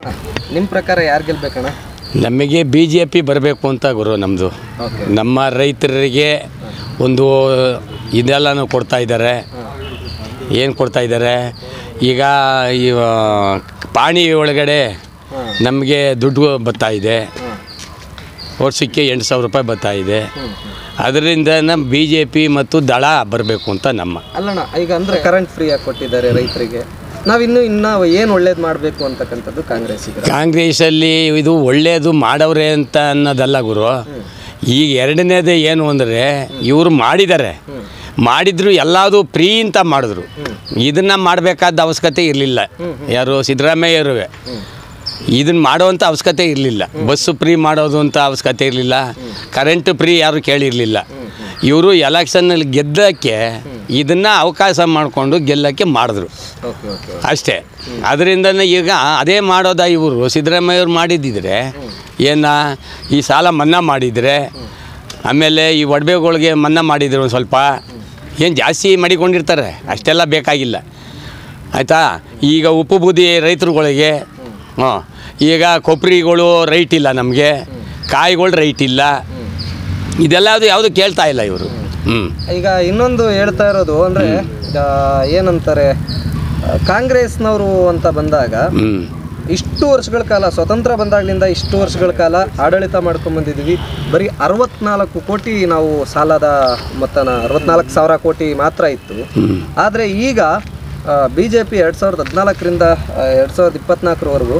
ನಿಮ್ಮ ಪ್ರಕಾರ ಯಾರು ಗೆಲ್ಬೇಕಣ್ಣ? ನಮಗೆ BJP ಬರಬೇಕು ಅಂತ ಗುರು ನಮ್ಮದು. ನಮ್ಮ ರೈತರಿಗೆ ಒಂದು ಇದೆಲ್ಲನೂ ಕೊಡ್ತಾ ಇದ್ದಾರೆ. ಏನು ಕೊಡ್ತಾ ಇದ್ದಾರೆ ಈಗ ಈ ಪಾಣಿ ಒಳಗಡೆ ನಮಗೆ ದುಡ್ಡು ಬರ್ತಾ ಇದೆ, ವರ್ಷಕ್ಕೆ 8,000 ರೂಪಾಯಿ ಬರ್ತಾ ಇದೆ. ಅದರಿಂದ ನಮ್ಮ BJP ಮತ್ತು ದಳ ಬರಬೇಕು ಅಂತ ನಮ್ಮ. ಅಲ್ಲಣ್ಣ, ಈಗ ಅಂದರೆ ಕರೆಂಟ್ ಫ್ರೀಯಾಗಿ ಕೊಟ್ಟಿದ್ದಾರೆ ರೈತರಿಗೆ, ನಾವಿನ್ನೂ ಏನು ಒಳ್ಳೇದು ಮಾಡಬೇಕು ಅಂತಕ್ಕಂಥದ್ದು ಕಾಂಗ್ರೆಸ್ಸಲ್ಲಿ ಇದು ಒಳ್ಳೆಯದು ಮಾಡವ್ರೆ ಅಂತ ಅನ್ನೋದಲ್ಲ ಗುರು. ಈಗ ಎರಡನೇದೇ ಏನು ಅಂದರೆ ಇವರು ಮಾಡಿದ್ರು ಎಲ್ಲದೂ ಫ್ರೀ ಅಂತ ಮಾಡಿದ್ರು. ಇದನ್ನು ಮಾಡಬೇಕಾದ ಅವಶ್ಯಕತೆ ಇರಲಿಲ್ಲ. ಯಾರು ಸಿದ್ದರಾಮಯ್ಯರು ಇದನ್ನು ಮಾಡೋವಂಥ ಅವಶ್ಯಕತೆ ಇರಲಿಲ್ಲ. ಬಸ್ಸು ಫ್ರೀ ಮಾಡೋದು ಅಂತ ಅವಶ್ಯಕತೆ ಇರಲಿಲ್ಲ. ಕರೆಂಟ್ ಫ್ರೀ ಯಾರು ಕೇಳಿರಲಿಲ್ಲ. ಇವರು ಎಲೆಕ್ಷನ್ನಲ್ಲಿ ಗೆದ್ದಕ್ಕೆ ಇದನ್ನು ಅವಕಾಶ ಮಾಡಿಕೊಂಡು ಗೆಲ್ಲಕ್ಕೆ ಮಾಡಿದ್ರು ಅಷ್ಟೇ. ಅದರಿಂದನೇ ಈಗ ಅದೇ ಮಾಡೋದ ಇವರು ಸಿದ್ದರಾಮಯ್ಯವ್ರು ಮಾಡಿದ್ದಿದ್ರೆ ಈ ಸಾಲ ಮನ್ನಾ ಮಾಡಿದರೆ, ಆಮೇಲೆ ಈ ಒಡವೆಗಳಿಗೆ ಮನ್ನಾ ಮಾಡಿದ್ರು ಒಂದು ಸ್ವಲ್ಪ, ಏನು ಜಾಸ್ತಿ ಮಾಡಿಕೊಂಡಿರ್ತಾರೆ, ಅಷ್ಟೆಲ್ಲ ಬೇಕಾಗಿಲ್ಲ ಆಯಿತಾ. ಈಗ ಉಪ್ಪು ಬೂದಿ ರೈತರುಗಳಿಗೆ ಈಗ ಕೊಬ್ಬರಿಗಳು ರೈಟ್ ಇಲ್ಲ, ನಮಗೆ ಕಾಯಿಗಳು ರೈಟ್ ಇಲ್ಲ, ಇದೆಲ್ಲ ಯಾವುದು ಕೇಳ್ತಾ ಇಲ್ಲ ಇವರು. ಈಗ ಇನ್ನೊಂದು ಹೇಳ್ತಾ ಇರೋದು ಅಂದರೆ ಏನಂತಾರೆ, ಕಾಂಗ್ರೆಸ್ನವರು ಅಂತ ಬಂದಾಗ ಇಷ್ಟು ವರ್ಷಗಳ ಕಾಲ ಸ್ವತಂತ್ರ ಬಂದಾಗಲಿಂದ ಇಷ್ಟು ವರ್ಷಗಳ ಕಾಲ ಆಡಳಿತ ಮಾಡ್ಕೊಂಡ್ಬಂದಿದ್ದೀವಿ. ಬರೀ 64 ಕೋಟಿ ನಾವು ಸಾಲದ ಮೊತ್ತನ 64,000 ಕೋಟಿ ಮಾತ್ರ ಇತ್ತು. ಆದರೆ ಈಗ BJP 2014ರಿಂದ 2024ರವರೆಗೂ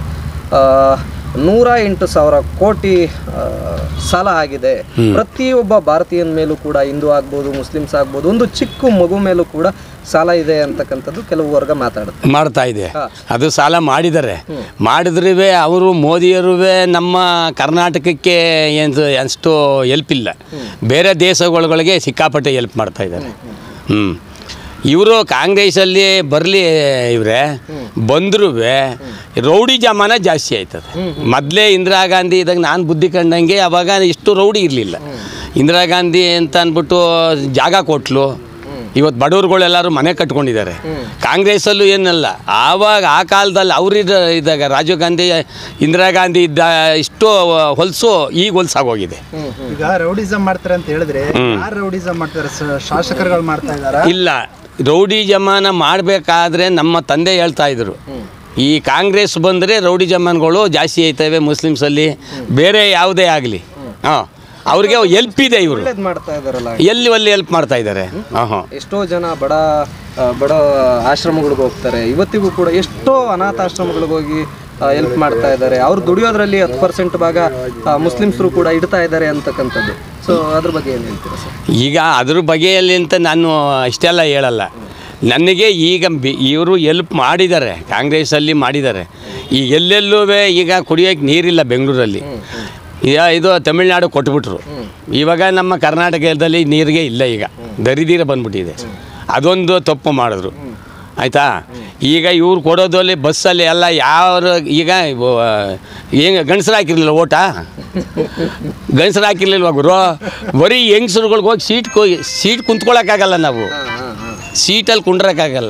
108,000 ಕೋಟಿ ಸಾಲ ಆಗಿದೆ. ಪ್ರತಿಯೊಬ್ಬ ಭಾರತೀಯನ ಮೇಲೂ ಕೂಡ, ಹಿಂದೂ ಆಗ್ಬೋದು, ಮುಸ್ಲಿಮ್ಸ್ ಆಗ್ಬೋದು, ಒಂದು ಚಿಕ್ಕ ಮಗು ಮೇಲೂ ಕೂಡ ಸಾಲ ಇದೆ ಅಂತಕ್ಕಂಥದ್ದು ಕೆಲವು ವರ್ಗ ಮಾಡ್ತಾ ಇದೆ. ಅದು ಸಾಲ ಮಾಡಿದ್ರೂ ಅವರು ಮೋದಿಯರೂ ನಮ್ಮ ಕರ್ನಾಟಕಕ್ಕೆ ಏನು ಅಷ್ಟು ಹೆಲ್ಪ್ ಇಲ್ಲ. ಬೇರೆ ದೇಶಗಳಿಗೆ ಸಿಕ್ಕಾಪಟ್ಟೆ ಹೆಲ್ಪ್ ಮಾಡ್ತಾ ಇದ್ದಾರೆ. ಇವರು ಕಾಂಗ್ರೆಸ್ಸಲ್ಲಿ ಬರಲಿ, ಇವರೇ ಬಂದರೂ ರೌಡಿ ಜಮಾನ ಜಾಸ್ತಿ ಆಯ್ತದೆ. ಮೊದಲೇ ಇಂದಿರಾ ಗಾಂಧಿ ಇದ್ದಾಗ ನಾನು ಬುದ್ಧಿ ಕಂಡಂಗೆ ಅವಾಗ ಇಷ್ಟು ರೌಡಿ ಇರಲಿಲ್ಲ. ಇಂದಿರಾ ಗಾಂಧಿ ಅಂತ ಅಂದ್ಬಿಟ್ಟು ಜಾಗ ಕೊಟ್ಲು, ಇವತ್ತು ಬಡವ್ರುಗಳೆಲ್ಲರೂ ಮನೆ ಕಟ್ಕೊಂಡಿದ್ದಾರೆ. ಕಾಂಗ್ರೆಸ್ಸಲ್ಲೂ ಏನಲ್ಲ, ಆವಾಗ ಆ ಕಾಲದಲ್ಲಿ ಅವರು ಇದ್ದಾಗ ರಾಜೀವ್ ಗಾಂಧಿ, ಇಂದಿರಾ ಗಾಂಧಿ ಇದ್ದ ಇಷ್ಟು ಹೊಲಸು ಈಗ ಹೊಲಸಾಗೋಗಿದೆ. ಈಗ ರೌಡಿಸಮ್ ಮಾಡ್ತಾರೆ ಅಂತ ಹೇಳಿದ್ರೆ ಯಾರು ರೌಡಿಸಮ್ ಮಾಡ್ತಾರೆ? ಶಾಸಕರುಗಳು ಮಾಡ್ತಾ ಇದ್ದಾರೆ. ಇಲ್ಲ, ರೌಡಿ ಜಮಾನ ಮಾಡಬೇಕಾದ್ರೆ ನಮ್ಮ ತಂದೆ ಹೇಳ್ತಾ ಇದ್ರು, ಈ ಕಾಂಗ್ರೆಸ್ ಬಂದರೆ ರೌಡಿ ಜಮಾನ್ಗಳು ಜಾಸ್ತಿ ಆಯ್ತವೆ ಮುಸ್ಲಿಮ್ಸಲ್ಲಿ, ಬೇರೆ ಯಾವುದೇ ಆಗಲಿ ಅವ್ರಿಗೆ ಹೆಲ್ಪ್ ಇದೆ. ಇವರು ಎಲ್ಲಿ ಹೆಲ್ಪ್ ಮಾಡ್ತಾ ಇದ್ದಾರೆ. ಎಷ್ಟೋ ಜನ ಬಡ ಆಶ್ರಮಗಳಿಗೆ ಹೋಗ್ತಾರೆ, ಇವತ್ತಿಗೂ ಕೂಡ ಎಷ್ಟೋ ಅನಾಥ ಆಶ್ರಮಗಳಿಗೆ ಹೋಗಿ ಹೆಲ್ಪ್ ಮಾಡ್ತಾ ಇದ್ದಾರೆ. ಅವ್ರು ದುಡಿಯೋದ್ರಲ್ಲಿ 10% ಭಾಗ ಮುಸ್ಲಿಮ್ಸರು ಕೂಡ ಇಡ್ತಾ ಇದ್ದಾರೆ ಅಂತಕ್ಕಂಥದ್ದು. ಸೊ ಅದ್ರ ಬಗ್ಗೆ ಏನು ಹೇಳ್ತೀರಾ ಸರ್? ಈಗ ಅದ್ರ ಬಗ್ಗೆಯಲ್ಲಿ ಅಂತ ನಾನು ಇಷ್ಟೆಲ್ಲ ಹೇಳಲ್ಲ. ನನಗೆ ಈಗ ಇವರು ಹೆಲ್ಪ್ ಮಾಡಿದ್ದಾರೆ, ಕಾಂಗ್ರೆಸ್ಸಲ್ಲಿ ಮಾಡಿದ್ದಾರೆ. ಈಗ ಎಲ್ಲೆಲ್ಲೂ ಈಗ ಕುಡಿಯೋಕ್ಕೆ ನೀರಿಲ್ಲ ಬೆಂಗಳೂರಲ್ಲಿ. ಇದು ತಮಿಳ್ನಾಡು ಕೊಟ್ಬಿಟ್ರು. ಇವಾಗ ನಮ್ಮ ಕರ್ನಾಟಕದಲ್ಲಿ ನೀರಿಗೆ ಇಲ್ಲ, ಈಗ ದರಿದೀರ ಬಂದ್ಬಿಟ್ಟಿದೆ. ಅದೊಂದು ತಪ್ಪು ಮಾಡಿದ್ರು ಆಯಿತಾ. ಈಗ ಇವ್ರು ಕೊಡೋದಲ್ಲಿ ಬಸ್ಸಲ್ಲಿ ಎಲ್ಲ ಈಗ ಹೆಂಗೆ ಗಂಡಸರು ಹಾಕಿರ್ಲಿಲ್ಲ ಓಟ, ಗಂಡಸರು ಹಾಕಿರ್ಲಿಲ್ವ ಗುರು? ಬರೀ ಹೆಂಗಸ್ರುಗಳ್ಗೆ ಹೋಗಿ ಸೀಟ್ ಕುಂತ್ಕೊಳ್ಳೋಕ್ಕಾಗಲ್ಲ, ನಾವು ಸೀಟಲ್ಲಿ ಕುಂಡ್ರಕ್ಕಾಗಲ್ಲ.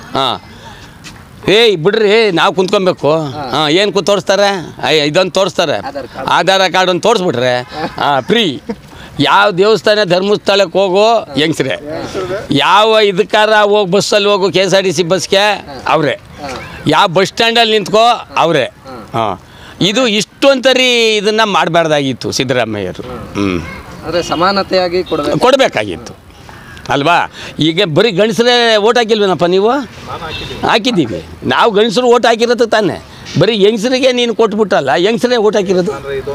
ಬಿಡ್ರಿ ನಾವು ಕುಂತ್ಕೊಬೇಕು. ಏನು ತೋರಿಸ್ತಾರೆ? ಇದೊಂದು ತೋರಿಸ್ತಾರೆ, ಆಧಾರ್ ಕಾರ್ಡ್ ಒಂದು ತೋರಿಸ್ಬಿಟ್ರೆ ಫ್ರೀ. ಯಾವ ದೇವಸ್ಥಾನ ಧರ್ಮಸ್ಥಳಕ್ಕೆ ಹೋಗೋ ಹೆಂಗ್ಸ್ರೆ, ಯಾವ ಇದಕ್ಕಾರ ಹೋಗಿ ಬಸ್ಸಲ್ಲಿ ಹೋಗು KSRTC ಬಸ್ಗೆ ಅವರೇ, ಯಾವ ಬಸ್ ಸ್ಟ್ಯಾಂಡಲ್ಲಿ ನಿಂತ್ಕೋ ಅವರೇ. ಇದು ಇಷ್ಟೊಂತರಿ ಇದನ್ನು ಮಾಡಬಾರ್ದಾಗಿತ್ತು ಸಿದ್ದರಾಮಯ್ಯರು. ಅಂದರೆ ಸಮಾನತೆಯಾಗಿ ಕೊಡಬೇಕಾಗಿತ್ತು ಅಲ್ವಾ? ಈಗ ಬರೀ ಗಂಡಸರೇ ಓಟ್ ಹಾಕಿಲ್ವೇನಪ್ಪ ನೀವು? ಹಾಕಿದ್ದೀವಿ ನಾವು, ಗಂಡಸರು ಓಟ್ ಹಾಕಿರೋದು ತಾನೆ. ಬರೀ ಹೆಂಗಸರಿಗೆ ನೀನು ಕೊಟ್ಬಿಟ್ಟಲ್ಲ, ಹೆಂಗಸರೇ ಓಟ್ ಹಾಕಿರೋದು.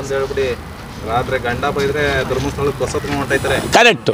ಕರೆಕ್ಟು.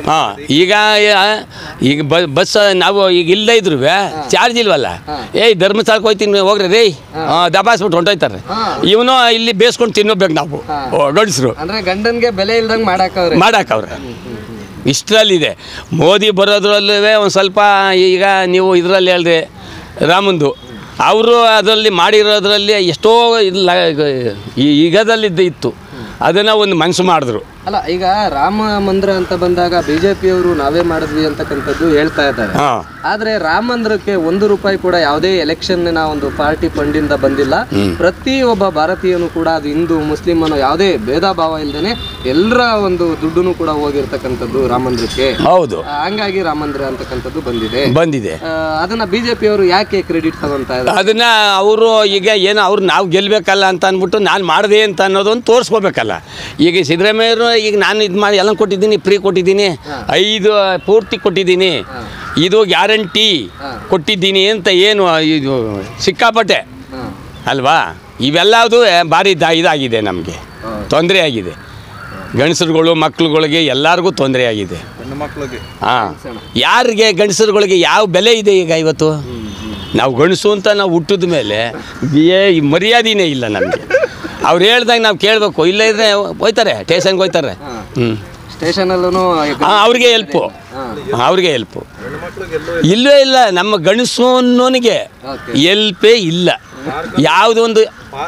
ಈಗ ಬಸ್ ನಾವು ಈಗ ಇಲ್ಲದೇ ಇದ್ರು ಚಾರ್ಜ್ ಇಲ್ವಲ್ಲ, ಧರ್ಮಸ್ಥಳಕ್ಕೆ ಹೋಗ್ತೀನಿ ಹೋಗ್ರಿ ರೀ, ದಬಾಯಿಸ್ಬಿಟ್ಟು ಹೊಂಟೋಯ್ತಾರೆ. ಇವನು ಇಲ್ಲಿ ಬೇಯಿಸ್ಕೊಂಡು ತಿನ್ನೋಬೇಕು ನಾವು ಗಂಡಸರು. ಗಂಡನಿಗೆ ಬೆಲೆ ಇಲ್ದಂಗೆ ಮಾಡಾಕವ್ರೆ. ಇಷ್ಟರಲ್ಲಿದೆ. ಮೋದಿ ಬರೋದ್ರಲ್ಲೂ ಒಂದು ಸ್ವಲ್ಪ, ಈಗ ನೀವು ಇದರಲ್ಲಿ ಹೇಳಿದೆ ರಾಮಂದು, ಅವರು ಅದರಲ್ಲಿ ಮಾಡಿರೋದ್ರಲ್ಲಿ ಎಷ್ಟೋ ಈಗದಲ್ಲಿದ್ದು ಇತ್ತು, ಅದನ್ನು ಒಂದು ಮನಸ್ಸು ಮಾಡಿದ್ರು. ಅಲ್ಲ, ಈಗ ರಾಮ ಮಂದಿರ ಅಂತ ಬಂದಾಗ ಬಿಜೆಪಿಯವರು ನಾವೇ ಮಾಡಿದ್ವಿ ಅಂತಕ್ಕಂಥದ್ದು ಹೇಳ್ತಾ ಇದ್ದಾರೆ. ಆದ್ರೆ ರಾಮ ಮಂದಿರಕ್ಕೆ ₹1 ಕೂಡ ಯಾವುದೇ ಎಲೆಕ್ಷನ್ ಒಂದು ಪಾರ್ಟಿ ಫಂಡ್ ಇಂದ ಬಂದಿಲ್ಲ. ಪ್ರತಿ ಒಬ್ಬ ಭಾರತೀಯನು ಕೂಡ ಅದು ಹಿಂದೂ ಮುಸ್ಲಿಂ ಅನ್ನೋ ಯಾವುದೇ ಭೇದ ಭಾವ ಇಲ್ದೇನೆ ಎಲ್ಲರ ಒಂದು ದುಡ್ಡು ಕೂಡ ಹೋಗಿರ್ತಕ್ಕಂಥದ್ದು ರಾಮ ಮಂದಿರಕ್ಕೆ. ಹೌದು, ಹಂಗಾಗಿ ರಾಮ ಮಂದಿರ ಅಂತಕ್ಕಂಥದ್ದು ಬಂದಿದೆ. ಅದನ್ನ ಬಿಜೆಪಿಯವರು ಯಾಕೆ ಕ್ರೆಡಿಟ್ ತಗೊಂತ ಇದ್ದಾರೆ? ಅದನ್ನ ಅವರು ಈಗ ಏನೋ ಅವ್ರು ನಾವು ಗೆಲ್ಬೇಕಲ್ಲ ಅಂತ ಅಂದ್ಬಿಟ್ಟು ನಾನು ಮಾಡಿದೆ ಅಂತ ಅನ್ನೋದೊಂದು ತೋರಿಸ್ಕೋಬೇಕಲ್ಲ. ಈಗ ಸಿದ್ದರಾಮಯ್ಯರು ಈಗ ನಾನು ಇದು ಮಾಡಿ ಎಲ್ಲ ಕೊಟ್ಟಿದ್ದೀನಿ, ಫ್ರೀ ಕೊಟ್ಟಿದ್ದೀನಿ, 5 ಪೂರ್ತಿ ಕೊಟ್ಟಿದ್ದೀನಿ, ಇದು ಗ್ಯಾರಂಟಿ ಕೊಟ್ಟಿದ್ದೀನಿ ಅಂತ ಏನು ಇದು ಸಿಕ್ಕಾಪಟ್ಟೆ ಅಲ್ವಾ? ಇವೆಲ್ಲದು ಭಾರಿ ಇದಾಗಿದೆ, ನಮಗೆ ತೊಂದರೆ ಆಗಿದೆ. ಗಂಡಸರುಗಳು ಮಕ್ಳುಗಳಿಗೆ ಎಲ್ಲರಿಗೂ ತೊಂದರೆ ಆಗಿದೆ. ಹಾಂ, ಯಾರಿಗೆ ಗಂಡಸರುಗಳಿಗೆ ಯಾವ ಬೆಲೆ ಇದೆ ಈಗ ಇವತ್ತು? ನಾವು ಗಂಡಸು ಅಂತ ನಾವು ಹುಟ್ಟಿದ ಮೇಲೆ ಮರ್ಯಾದೆನೇ ಇಲ್ಲ ನಮಗೆ. ಅವ್ರು ಹೇಳ್ದಾಗ ನಾವು ಕೇಳಬೇಕು, ಇಲ್ಲ ಇದ್ರೆ ಹೋಯ್ತಾರೆ ಸ್ಟೇಷನ್ಗೆ ಹೋಯ್ತಾರೆ. ಸ್ಟೇಷನಲ್ಲೂ ಅವ್ರಿಗೆ ಹೆಲ್ಪು ಇಲ್ಲವೇ ಇಲ್ಲ. ನಮ್ಮ ಗಂಡಸು ಅನ್ನೋನಿಗೆ ಎಲ್ಪೇ ಇಲ್ಲ. ಯಾವುದೊಂದು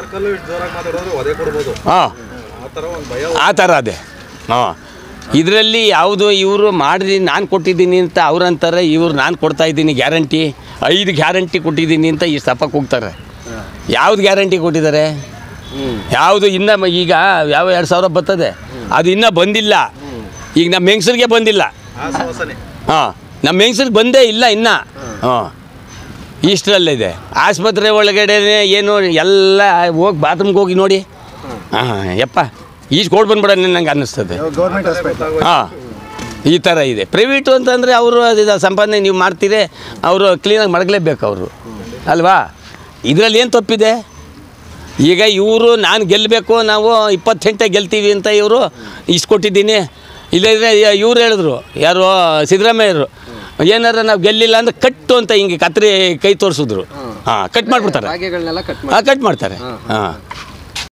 ಹಾಂ ಆ ಥರ ಅದೇ. ಹಾಂ, ಇದರಲ್ಲಿ ಯಾವುದು ಇವರು ಮಾಡಿದೀನಿ ನಾನು ಕೊಟ್ಟಿದ್ದೀನಿ ಅಂತ ಅವ್ರಂತಾರೆ, ಇವ್ರು ನಾನು ಕೊಡ್ತಾಯಿದ್ದೀನಿ ಗ್ಯಾರಂಟಿ, 5 ಗ್ಯಾರಂಟಿ ಕೊಟ್ಟಿದ್ದೀನಿ ಅಂತ ಈ ಸಪಕ್ಕೆ ಹೋಗ್ತಾರೆ. ಯಾವ್ದು ಗ್ಯಾರಂಟಿ ಕೊಟ್ಟಿದ್ದಾರೆ? ಯಾವುದು ಇನ್ನೂ ಈಗ ಯಾವ 2000 ಬರ್ತದೆ, ಅದು ಇನ್ನೂ ಬಂದಿಲ್ಲ. ಈಗ ನಮ್ಮ ಹೆಂಗಸರಿಗೆ ಬಂದಿಲ್ಲ. ಹಾಂ, ನಮ್ಮ ಹೆಂಗಸರಿಗೆ ಬಂದೇ ಇಲ್ಲ ಇನ್ನೂ. ಹಾಂ, ಇಷ್ಟರಲ್ಲಿದೆ. ಆಸ್ಪತ್ರೆ ಒಳಗಡೆ ಏನು ಎಲ್ಲ ಹೋಗಿ ಬಾತ್ರೂಮ್ಗೆ ಹೋಗಿ ನೋಡಿ. ಹಾಂ ಯಪ್ಪ, ಈಜು ಕೊಟ್ಟು ಬಂದ್ಬಿಡ ನಂಗೆ ಅನ್ನಿಸ್ತದೆ. ಹಾಂ, ಈ ಥರ ಇದೆ. ಪ್ರೈವೇಟು ಅಂತಂದರೆ ಅವರು ಸಂಪಾದನೆ ನೀವು ಮಾಡ್ತೀರಿ, ಅವರು ಕ್ಲೀನಾಗಿ ಮಡಗಲೇಬೇಕು ಅವರು ಅಲ್ವಾ? ಇದರಲ್ಲಿ ಏನು ತಪ್ಪಿದೆ? ಈಗ ಇವರು ನಾನು ಗೆಲ್ಲಬೇಕು, ನಾವು 20 ಗಂಟೆ ಗೆಲ್ತೀವಿ ಅಂತ ಇವರು ಇಷ್ಟು ಕೊಟ್ಟಿದ್ದೀನಿ. ಇಲ್ಲದ್ರೆ ಇವ್ರು ಹೇಳಿದ್ರು, ಯಾರು ಸಿದ್ದರಾಮಯ್ಯರು, ಏನಾರ ನಾವು ಗೆಲ್ಲಿಲ್ಲ ಅಂದರೆ ಕಟ್ಟು ಅಂತ ಹಿಂಗೆ ಕತ್ರಿ ಕೈ ತೋರಿಸಿದ್ರು. ಹಾಂ, ಕಟ್ ಮಾಡಿಬಿಡ್ತಾರೆ. ರಾಗಿಗಳನ್ನೆಲ್ಲ ಕಟ್ ಮಾಡ್ತಾರೆ. ಹಾಂ,